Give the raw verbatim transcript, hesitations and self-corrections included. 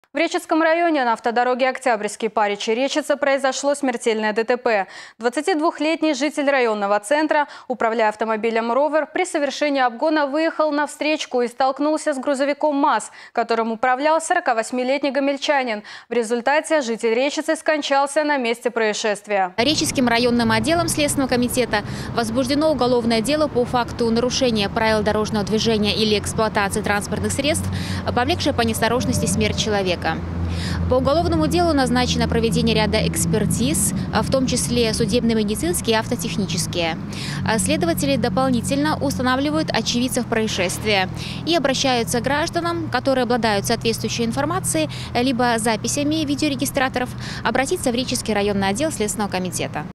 В Речицком районе на автодороге Октябрьский Паричи-Речица произошло смертельное ДТП. двадцатидвухлетний житель районного центра, управляя автомобилем «Ровер», при совершении обгона выехал на встречку и столкнулся с грузовиком МАЗ, которым управлял сорокавосьмилетний гомельчанин. В результате житель Речицы скончался на месте происшествия. Речицким районным отделом Следственного комитета возбуждено уголовное дело по факту нарушения правил дорожного движения или эксплуатации транспортных средств, повлекшее по неосторожности смерть человека. По уголовному делу назначено проведение ряда экспертиз, в том числе судебно-медицинские и автотехнические. Следователи дополнительно устанавливают очевидцев происшествия и обращаются к гражданам, которые обладают соответствующей информацией, либо записями видеорегистраторов, обратиться в Речицкий районный отдел Следственного комитета.